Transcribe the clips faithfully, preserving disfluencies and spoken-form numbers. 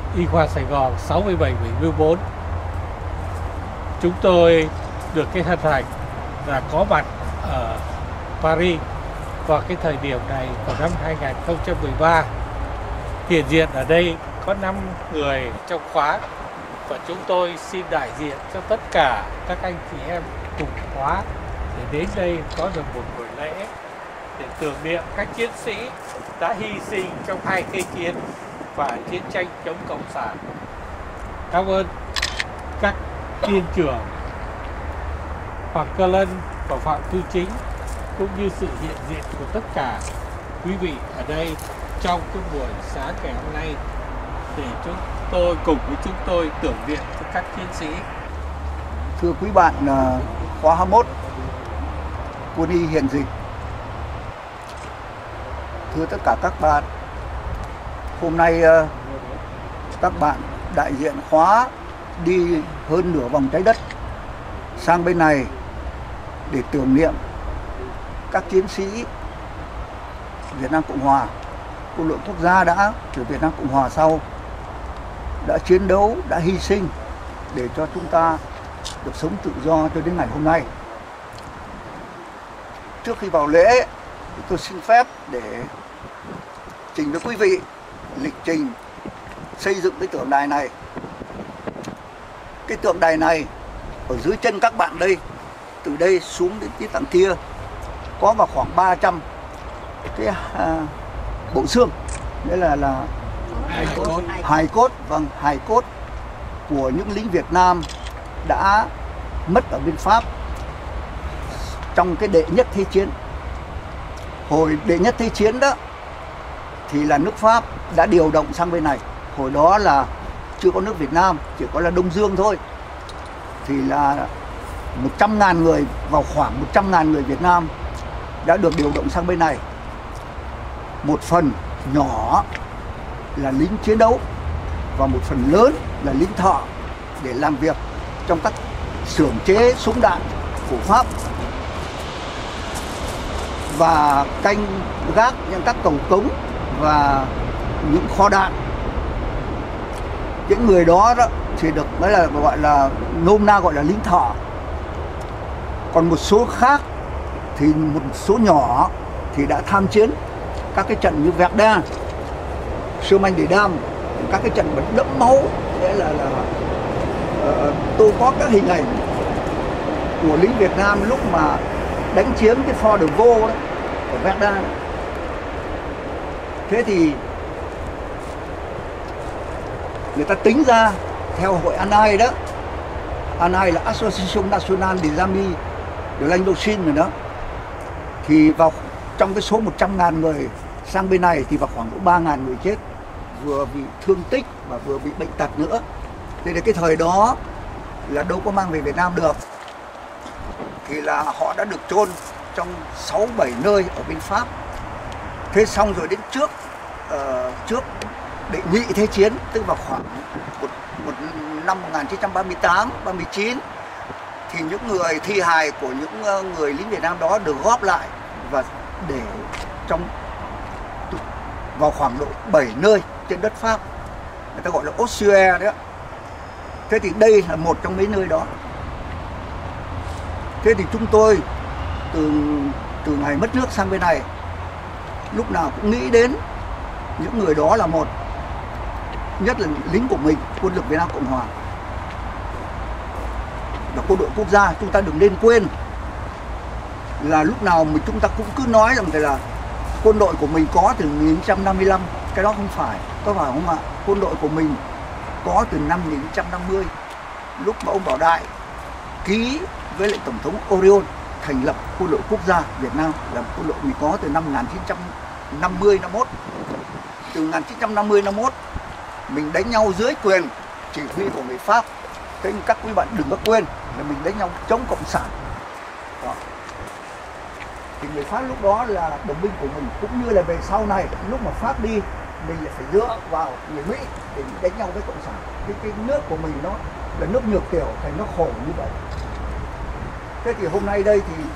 Y khoa Sài Gòn sáu mươi bảy bảy mươi bốn. Chúng tôi được cái hân hạnh là có mặt ở Paris vào cái thời điểm này của năm hai nghìn không trăm mười ba. Hiện diện ở đây có năm người trong khóa và chúng tôi xin đại diện cho tất cả các anh chị em cùng khóa để đến đây có được một buổi lễ để tưởng niệm các chiến sĩ đã hy sinh trong hai thế chiến và chiến tranh chống cộng sản. Cảm ơn các tiên trưởng Hoàng Cơ Lân và Phạm Thu Chính cũng như sự hiện diện của tất cả quý vị ở đây trong cái buổi sáng ngày hôm nay để chúng tôi cùng với chúng tôi tưởng niệm cho các chiến sĩ. Thưa quý bạn khóa hai mươi mốt quân y hiện dịch, thưa tất cả các bạn, hôm nay các bạn đại diện khóa đi hơn nửa vòng trái đất sang bên này để tưởng niệm các chiến sĩ Việt Nam Cộng Hòa, quân đội quốc gia đã từ Việt Nam Cộng Hòa sau đã chiến đấu, đã hy sinh để cho chúng ta được sống tự do cho đến ngày hôm nay. Trước khi vào lễ, tôi xin phép để trình với quý vị lịch trình xây dựng cái tượng đài này. Cái tượng đài này ở dưới chân các bạn đây, từ đây xuống đến cái tầng kia có vào khoảng ba trăm cái à, bộ xương, nghĩa là là hài cốt, hài cốt, vâng, hài cốt của những lính Việt Nam đã mất ở bên Pháp trong cái đệ nhất thế chiến. Hồi đệ nhất thế chiến đó thì là nước Pháp đã điều động sang bên này. Hồi đó là chưa có nước Việt Nam, chỉ có là Đông Dương thôi. Thì là một trăm ngàn người, vào khoảng một trăm ngàn người Việt Nam đã được điều động sang bên này. Một phần nhỏ là lính chiến đấu và một phần lớn là lính thợ để làm việc trong các xưởng chế súng đạn của Pháp và canh gác những các cầu cống và những kho đạn. Những người đó, đó thì được mới là gọi là nôm na gọi là lính thợ. Còn một số khác thì một số nhỏ thì đã tham chiến các cái trận như Verdun, Sherman de Dam, các cái trận đẫm máu. Nghĩa là là uh, tôi có các hình ảnh của lính Việt Nam lúc mà đánh chiếm cái Fort de Vaux đó, ở Verdun. Thế thì người ta tính ra theo hội a en i đó, a en i là Association Nationale des Amis de l'Indochine rồi đó, thì vào trong cái số một trăm ngàn người sang bên này thì vào khoảng ba ngàn người chết, vừa bị thương tích và vừa bị bệnh tật nữa. Thế thì cái thời đó là đâu có mang về Việt Nam được, thì là họ đã được chôn trong sáu bảy nơi ở bên Pháp. Thế xong rồi đến trước uh, trước đệ nhị thế chiến, tức vào khoảng một, một năm một nghìn chín trăm ba mươi tám, ba mươi chín, thì những người thi hài của những người lính Việt Nam đó được góp lại và để trong vào khoảng độ bảy nơi trên đất Pháp, người ta gọi là ossuaire đó. Thế thì đây là một trong mấy nơi đó. Thế thì chúng tôi từ từ ngày mất nước sang bên này lúc nào cũng nghĩ đến những người đó là một, nhất là lính của mình, quân lực Việt Nam Cộng Hòa là quân đội quốc gia. Chúng ta đừng nên quên là lúc nào mà chúng ta cũng cứ nói rằng là quân đội của mình có từ một nghìn chín trăm năm mươi lăm, cái đó không phải, có phải không ạ? Quân đội của mình có từ năm một nghìn chín trăm năm mươi, lúc mà ông Bảo Đại ký với lại Tổng thống Orion thành lập quân đội quốc gia Việt Nam, là quân đội mình có từ năm một nghìn chín trăm năm mươi, năm mốt. Từ một nghìn chín trăm năm mươi, năm mốt mình đánh nhau dưới quyền chỉ huy của người Pháp. Thế các quý bạn đừng có quên là mình đánh nhau chống cộng sản đó. Thì người Pháp lúc đó là đồng minh của mình, cũng như là về sau này lúc mà Pháp đi mình lại phải dựa vào người Mỹ để đánh nhau với cộng sản. Cái, cái nước của mình nó là nước nhược tiểu, thành nó khổ như vậy. Thế thì hôm nay đây thì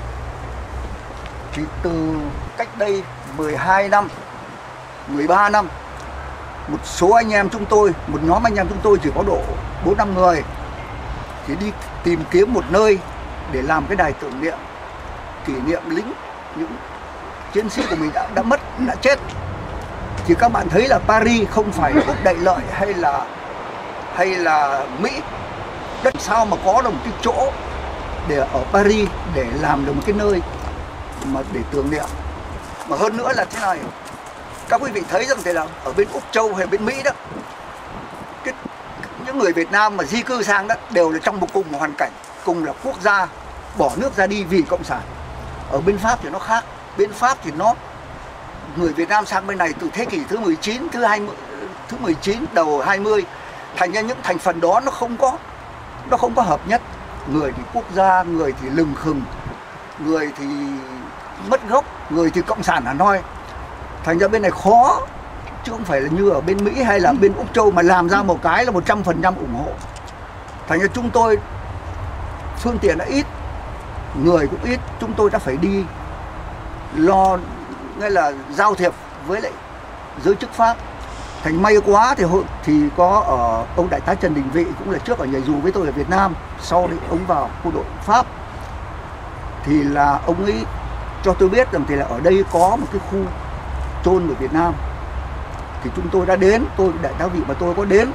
thì từ cách đây mười hai năm, mười ba năm một số anh em chúng tôi, một nhóm anh em chúng tôi chỉ có độ bốn năm người, thì đi tìm kiếm một nơi để làm cái đài tưởng niệm, kỷ niệm lính, những chiến sĩ của mình đã, đã mất, đã chết. Thì các bạn thấy là Paris không phải Úc Đại Lợi hay là hay là Mỹ, đất sao mà có được một cái chỗ để ở Paris để làm được một cái nơi mà để tưởng niệm. Mà hơn nữa là thế này, các quý vị thấy rằng thế là ở bên Úc Châu hay bên Mỹ đó, cái, những người Việt Nam mà di cư sang đó đều là trong một cùng một hoàn cảnh, cùng là quốc gia bỏ nước ra đi vì cộng sản. Ở bên Pháp thì nó khác, bên Pháp thì nó người Việt Nam sang bên này từ thế kỷ thứ mười chín, thứ hai mươi, thứ mười chín đầu hai mươi, thành ra những thành phần đó nó không có nó không có hợp nhất. Người thì quốc gia, người thì lừng khừng, người thì mất gốc, người thì cộng sản Hà Nội. Thành ra bên này khó, chứ không phải là như ở bên Mỹ hay là bên Úc Châu mà làm ra một cái là một trăm phần trăm ủng hộ. Thành ra chúng tôi phương tiện đã ít, người cũng ít, chúng tôi đã phải đi lo, nghĩa là giao thiệp với lại giới chức Pháp. Thành may quá thì hội, thì có ở ông đại tá Trần Đình Vị, cũng là trước ở nhảy dù với tôi ở Việt Nam, sau đấy ông vào quân đội Pháp, thì là ông ấy cho tôi biết rằng thì là ở đây có một cái khu chôn người Việt Nam. Thì chúng tôi đã đến, tôi đại tá Vị và tôi có đến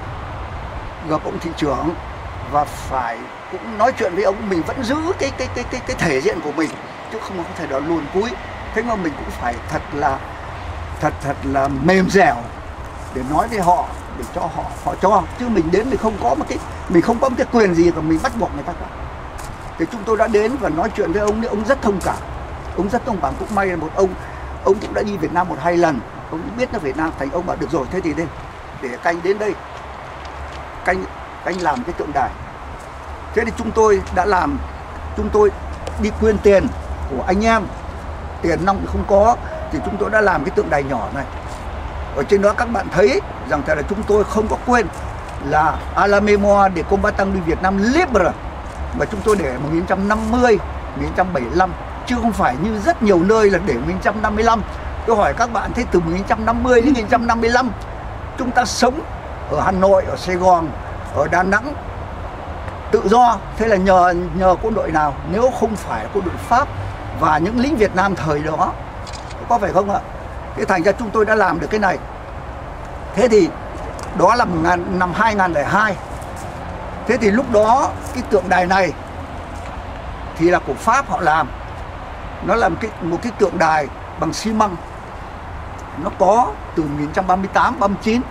gặp ông thị trưởng và phải cũng nói chuyện với ông. Mình vẫn giữ cái cái cái cái cái thể diện của mình, chứ không có thể đó luồn cúi. Thế mà mình cũng phải thật là thật thật là mềm dẻo để nói với họ, để cho họ họ cho, chứ mình đến mình không có một cái mình không có một cái quyền gì mà mình bắt buộc người ta cả. Thì chúng tôi đã đến và nói chuyện với ông, ông rất thông cảm, ông rất thông cảm. Cũng may là một ông ông cũng đã đi Việt Nam một hai lần, ông cũng biết nó Việt Nam. Thành ông bảo được rồi, thế thì đây để canh đến đây canh canh làm cái tượng đài. Thế thì chúng tôi đã làm, chúng tôi đi quyên tiền của anh em, tiền nong không có, thì chúng tôi đã làm cái tượng đài nhỏ này. Ở trên đó các bạn thấy rằng là chúng tôi không có quên là à la mémoire des combattants du Việt Nam libre, mà chúng tôi để một nghìn chín trăm năm mươi, một nghìn chín trăm bảy mươi lăm, chứ không phải như rất nhiều nơi là để một nghìn chín trăm năm mươi lăm. Tôi hỏi các bạn, thế từ một nghìn chín trăm năm mươi đến một nghìn chín trăm năm mươi lăm chúng ta sống ở Hà Nội, ở Sài Gòn, ở Đà Nẵng tự do, thế là nhờ nhờ quân đội nào nếu không phải quân đội Pháp và những lính Việt Nam thời đó, có phải không ạ? Thế thành ra chúng tôi đã làm được cái này. Thế thì đó là năm hai nghìn không trăm lẻ hai. Thế thì lúc đó cái tượng đài này thì là của Pháp họ làm. Nó là một cái, một cái tượng đài bằng xi măng. Nó có từ một nghìn chín trăm ba mươi tám, ba mươi chín.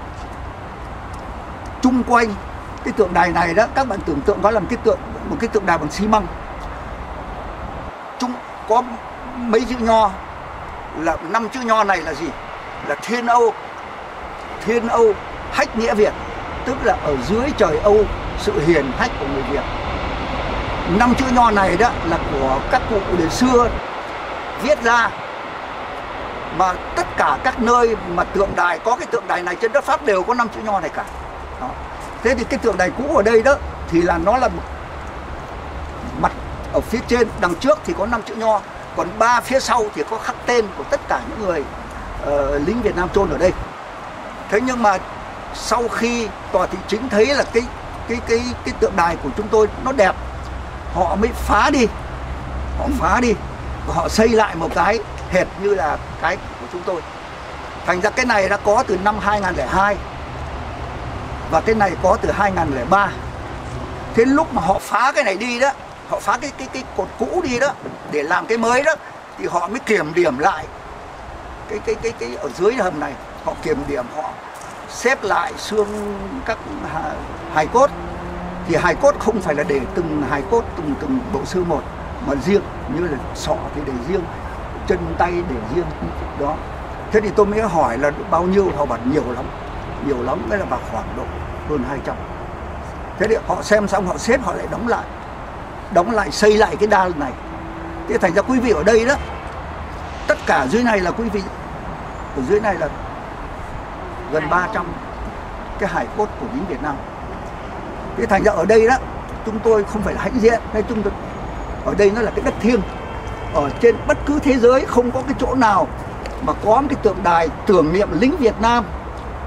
Chung quanh cái tượng đài này đó, các bạn tưởng tượng có là một cái tượng một cái tượng đài bằng xi măng. Chung có mấy chữ nho, là năm chữ nho này là gì? Là Thiên Âu, Thiên Âu hách nghĩa Việt, tức là ở dưới trời Âu sự hiền hách của người Việt. Năm chữ nho này đó là của các cụ đời xưa viết ra, mà tất cả các nơi mà tượng đài có cái tượng đài này trên đất Pháp đều có năm chữ nho này cả. Đó. Thế thì cái tượng đài cũ ở đây đó thì là nó là mặt ở phía trên, đằng trước thì có năm chữ nho, còn ba phía sau thì có khắc tên của tất cả những người uh, lính Việt Nam chôn ở đây. Thế nhưng mà sau khi tòa thị chính thấy là cái cái cái cái tượng đài của chúng tôi nó đẹp, họ mới phá đi, họ phá đi và họ xây lại một cái hệt như là cái của chúng tôi. Thành ra cái này đã có từ năm hai nghìn không trăm lẻ hai và cái này có từ hai nghìn không trăm lẻ ba. Thế lúc mà họ phá cái này đi đó, họ phá cái cái cái cột cũ đi đó để làm cái mới đó, thì họ mới kiểm điểm lại cái cái cái cái ở dưới hầm này, họ kiểm điểm, họ xếp lại xương các hài cốt. Thì hài cốt không phải là để từng hài cốt từng từng bộ xương một, mà riêng, như là sọ thì để riêng, chân tay để riêng đó. Thế thì tôi mới hỏi là bao nhiêu, họ bảo nhiều lắm, nhiều lắm, đấy là vào khoảng độ hơn hai trăm. Thế thì họ xem xong họ xếp, họ lại đóng lại, đóng lại xây lại cái đa này. Thế thành ra quý vị ở đây đó, tất cả dưới này là quý vị, ở dưới này là gần ba trăm cái hài cốt của lính Việt Nam. Thế thành ra ở đây đó, chúng tôi không phải là hãnh diện, hay chúng tôi ở đây nó là cái đất thiêng. Ở trên bất cứ thế giới không có cái chỗ nào mà có một cái tượng đài tưởng niệm lính Việt Nam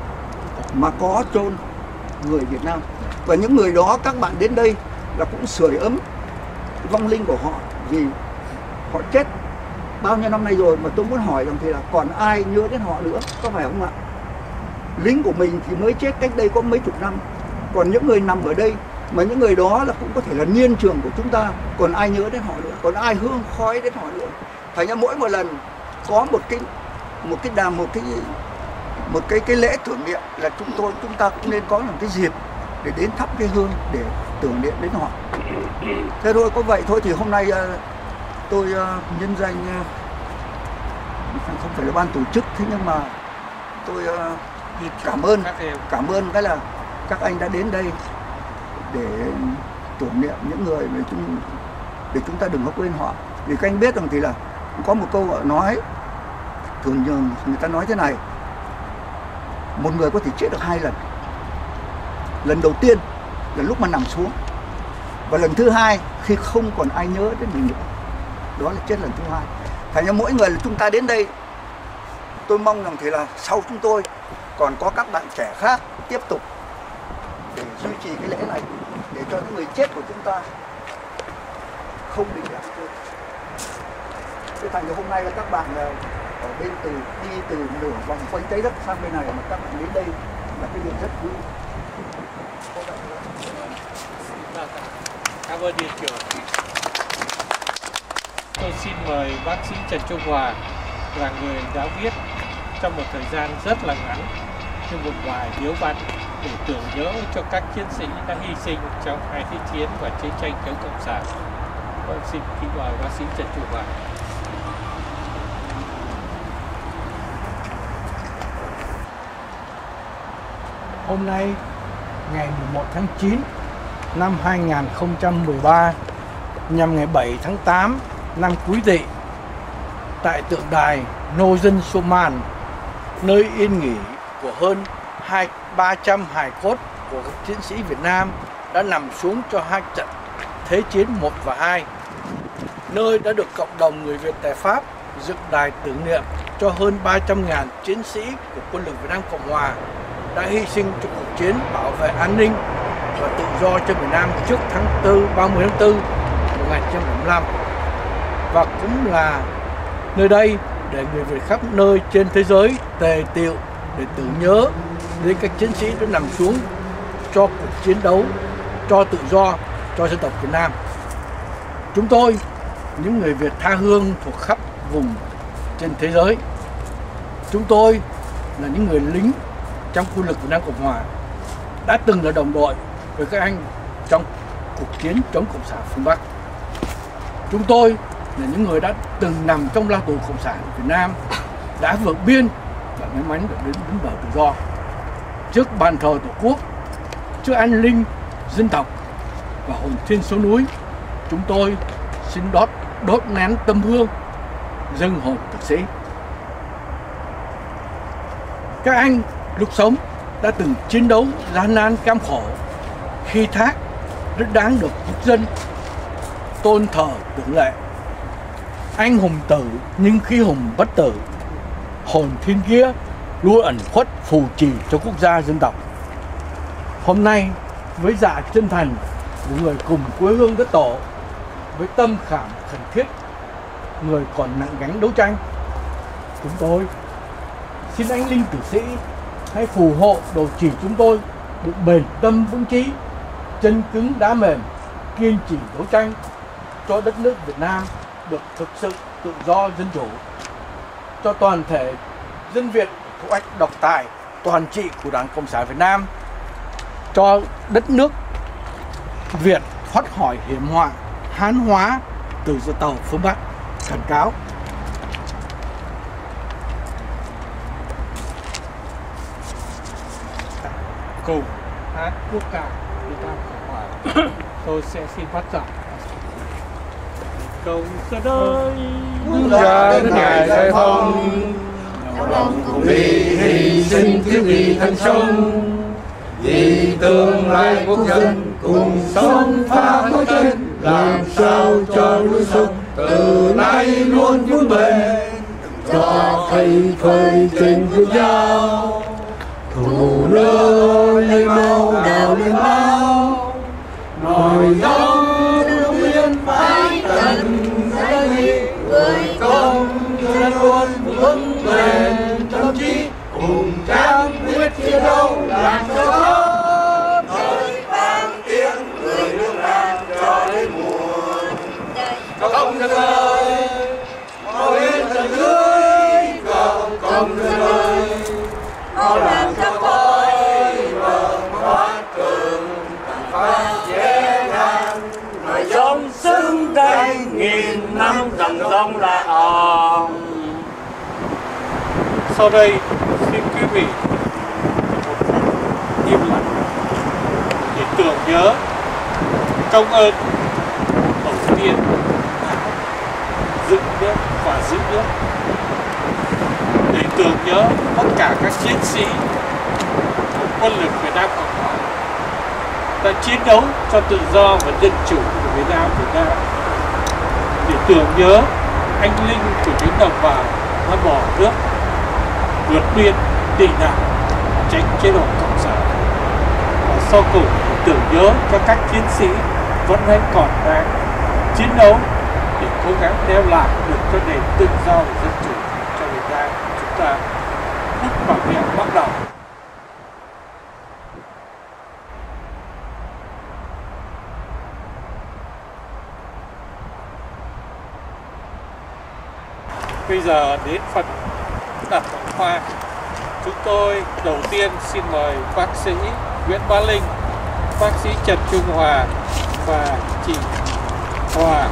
mà có chôn người Việt Nam. Và những người đó các bạn đến đây là cũng sưởi ấm vong linh của họ, vì họ chết bao nhiêu năm nay rồi. Mà tôi muốn hỏi rằng thì là còn ai nhớ đến họ nữa, có phải không ạ? Lính của mình thì mới chết cách đây có mấy chục năm, còn những người nằm ở đây, mà những người đó là cũng có thể là niên trường của chúng ta, còn ai nhớ đến họ nữa, còn ai hương khói đến họ nữa. Thành ra mỗi một lần có một cái một cái đàm một cái một cái cái lễ tưởng niệm là chúng tôi chúng ta cũng nên có một cái dịp để đến thắp cái hương để tưởng niệm đến họ. Thế thôi, có vậy thôi. Thì hôm nay tôi nhân danh, không phải là ban tổ chức, thế nhưng mà tôi cảm ơn cảm ơn cái là các anh đã đến đây để tưởng niệm những người để chúng để chúng ta đừng có quên họ. Vì các anh biết rằng thì là có một câu nói thường thường người ta nói thế này: một người có thể chết được hai lần. Lần đầu tiên là lúc mà nằm xuống, và lần thứ hai khi không còn ai nhớ đến mình nữa, đó là chết lần thứ hai. Thành ra mỗi người là chúng ta đến đây, tôi mong rằng thì là sau chúng tôi còn có các bạn trẻ khác tiếp tục để duy trì cái lễ này, để cho những người chết của chúng ta không bị lãng quên. Thế thành ra hôm nay là các bạn ở bên từ đi từ nửa vòng quanh trái đất sang bên này, mà các bạn đến đây là cái điều rất vui. Cảm ơn Điện trưởng. Tôi xin mời bác sĩ Trần Trung Hòa, là người đã viết trong một thời gian rất là ngắn như một bài điếu văn để tưởng nhớ cho các chiến sĩ đã hy sinh trong hai thế chiến và chiến tranh chống cộng sản. Vâng, xin kính mời bác sĩ Trần Trung Hòa. Hôm nay ngày mười một tháng chín năm hai nghìn không trăm mười ba, nhằm ngày bảy tháng tám năm Quý Tỵ, tại tượng đài Nô-dân Soman, nơi yên nghỉ của hơn hai ba trăm hài cốt của các chiến sĩ Việt Nam đã nằm xuống cho hai trận Thế chiến một và hai, nơi đã được cộng đồng người Việt tại Pháp dựng đài tưởng niệm cho hơn ba trăm nghìn chiến sĩ của quân lực Việt Nam Cộng Hòa đã hy sinh trong cuộc chiến bảo vệ an ninh và tự do cho miền Nam trước tháng tư, ba mươi tháng tư năm một nghìn chín trăm bảy mươi lăm, và cũng là nơi đây để người Việt khắp nơi trên thế giới tề tiệu để tưởng nhớ đến các chiến sĩ đã nằm xuống cho cuộc chiến đấu cho tự do cho dân tộc Việt Nam. Chúng tôi, những người Việt tha hương thuộc khắp vùng trên thế giới, chúng tôi là những người lính trong quân lực Việt Nam Cộng Hòa đã từng là đồng đội với các anh trong cuộc chiến chống Cộng sản phương Bắc. Chúng tôi là những người đã từng nằm trong lao tù Cộng sản Việt Nam, đã vượt biên và may mắn được đến bến bờ tự do. Trước bàn thờ Tổ quốc, trước an ninh dân tộc và hồn thiên số núi, chúng tôi xin đốt đốt nén tâm hương dâng hồn tử sĩ. Các anh lúc sống đã từng chiến đấu gian nan cam khổ, khi thác rất đáng được quốc dân tôn thờ tưởng lệ. Anh hùng tử nhưng khi hùng bất tử, hồn thiên kia luôn ẩn khuất phù trì cho quốc gia dân tộc. Hôm nay với dạ chân thành của người cùng quê hương đất tổ, với tâm khảm khẩn thiết người còn nặng gánh đấu tranh, chúng tôi xin anh linh tử sĩ hãy phù hộ đồ chỉ chúng tôi được bền tâm vững chí, chân cứng đá mềm, kiên trì đấu tranh cho đất nước Việt Nam được thực sự tự do dân chủ, cho toàn thể dân Việt thu hoạch độc tài toàn trị của Đảng Cộng sản Việt Nam, cho đất nước Việt thoát khỏi hiểm họa Hán hóa từ dân tàu phương Bắc. Khẩn cáo. Cùng hát quốc ca Việt Nam Cộng Hòa. Tôi sẽ xin bắt giọng. Cộng sản ơi, quốc gia đến ngày giải phóng, lòng cùng đi hy sinh thiếu vì thân sống, vì tương lai quốc dân cùng sống phá khói chân, làm sao cho núi sông từ nay luôn vững bền, cho thầy phơi trên gương dao, thủ dù lơ lấy máu đèo lên máu nổi gió nước biên phải cần danh nghị người công dân luôn vững bền tâm trí cùng tráng quyết chiến đấu làm cho tốt thời vang tiếng người nước Nam cho đến muôn công dân ơi mau lên tận dưới cộng công dân ơi mau làm cho coi vầng thoát cơn phát dễ dàng người sống xứng danh nghìn năm dòng dòng là ông. Sau đây xin quý vị im lặng để tưởng nhớ công ơn tổ tiên dựng nước và giữ nước, để tưởng nhớ tất cả các chiến sĩ của quân lực Việt Nam Cộng hòa đã chiến đấu cho tự do và dân chủ của Việt Nam Việt Nam, để tưởng nhớ anh linh của những đồng bào đã bỏ nước vượt biên tị nạn tránh chế độ cộng sản, và sau cùng tưởng nhớ cho các chiến sĩ vẫn hay còn đang chiến đấu để cố gắng đem lại được cho nền tự do và dân chủ cho Việt Nam chúng ta. Phút bảo vệ bắt đầu. Bây giờ đến phần đặt vòng hoa. Chúng tôi đầu tiên xin mời bác sĩ Nguyễn Bá Linh, bác sĩ Trần Trung Hòa và chị Hòa.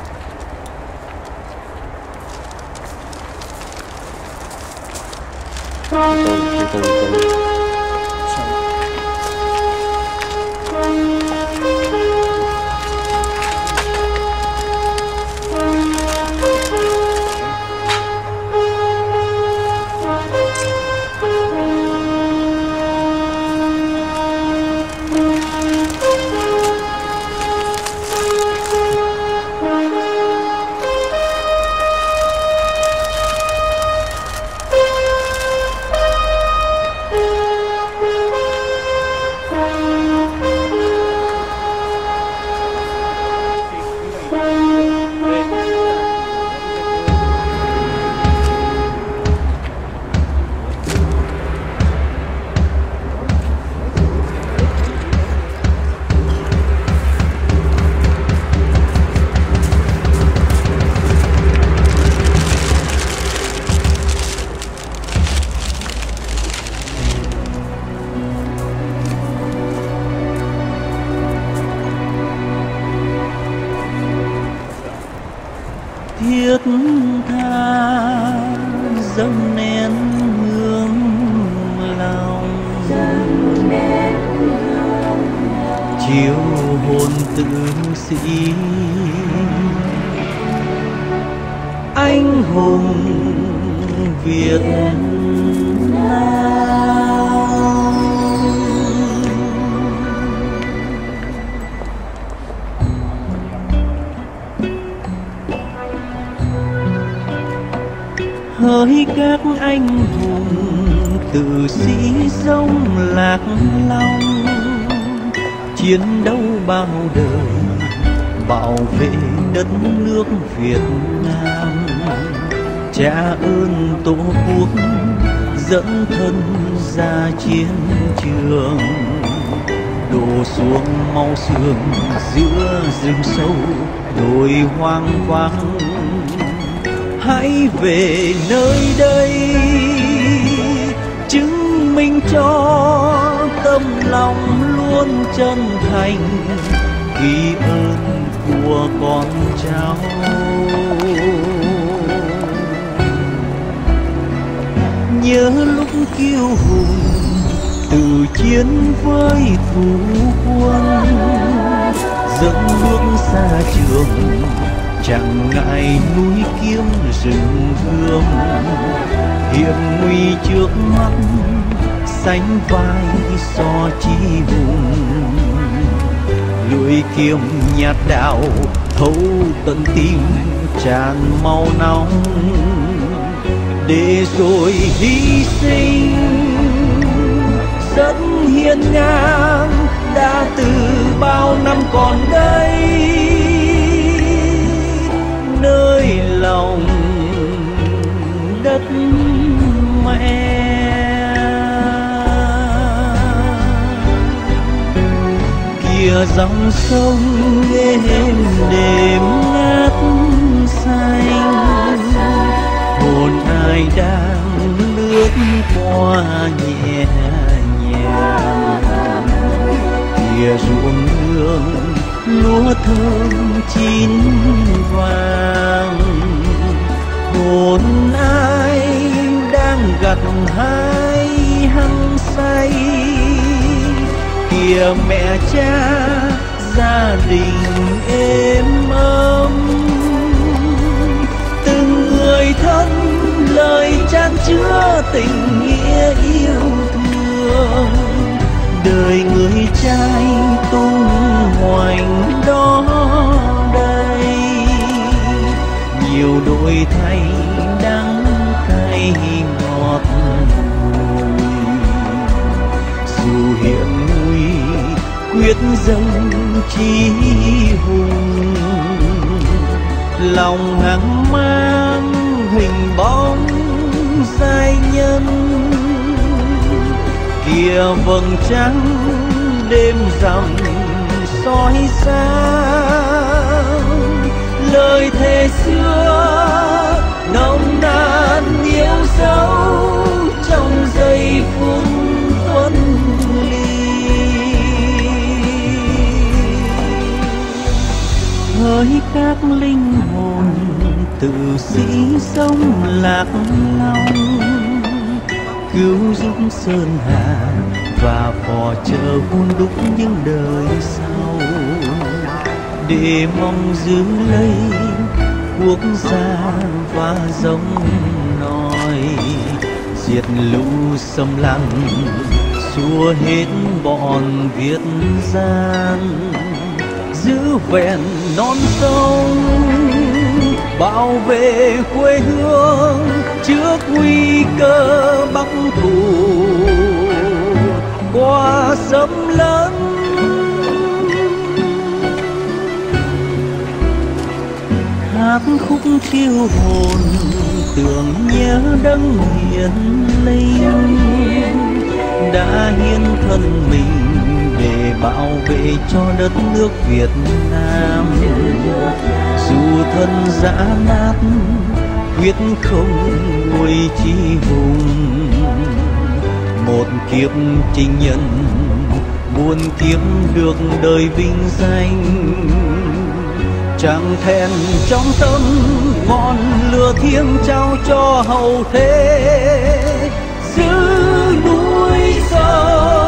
thiết tha dâng nén hương lòng, chiếu hồn tử sĩ anh hùng Việt Nam. Hỡi các anh hùng tử sĩ sông Lạc Long, chiến đấu bao đời bảo vệ đất nước Việt Nam. Trả ơn Tổ quốc dẫn thân ra chiến trường, đổ xuống máu xương giữa rừng sâu đồi hoang vắng. Hãy về nơi đây chứng minh cho tâm lòng luôn chân thành, ghi ơn của con cháu. Nhớ lúc kiêu hùng từ chiến với thủ quân, dẫn nước xa trường chẳng ngại núi kiếm rừng gươm. Hiểm nguy trước mắt sánh vai so chi hùng, lưỡi kiếm nhạt đạo thấu tận tim tràn máu nóng. Để rồi hy sinh rất hiên ngang đã từ bao năm còn đây, nơi lòng đất mẹ. Kìa dòng sông êm đềm ngát xanh, hồn ai đang lướt qua nhẹ nhàng. Kìa ruộng nương lúa thơm chín vàng, hồn ai đang gặt hái hăng say. Kìa mẹ cha gia đình êm ấm, từng người thân lời chan chứa tình nghĩa yêu thương. Đời người trai tung hoành đó đây, nhiều đổi thay đắng cay ngọt bùi. Dù hiểm nguy quyết dâng chí hùng, lòng hằng mang hình bóng giai nhân. Kìa vầng trăng đêm rằm soi sáng, lời thề xưa nồng nàn yêu dấu trong giây phút tuấn ly. Hỡi các linh hồn tử sĩ sống lạc long, cứu giúp sơn hà và phò chờ hôn đúc những đời sau, để mong giữ lấy quốc gia và giống nòi, diệt lũ xâm lăng xua hết bọn Việt gian, giữ vẹn non sông bảo vệ quê hương trước nguy cơ Bắc thù qua xâm lấn. Hát khúc chiêu hồn tưởng nhớ đấng hiền linh, đã hiến thân mình để bảo vệ cho đất nước Việt Nam. Dù thân dã nát quyết không nguôi chi hùng, một kiếp chinh nhân muôn kiếp được đời vinh danh. Chẳng thèn trong tâm ngọn lửa thiêng trao cho hậu thế, giữ núi sông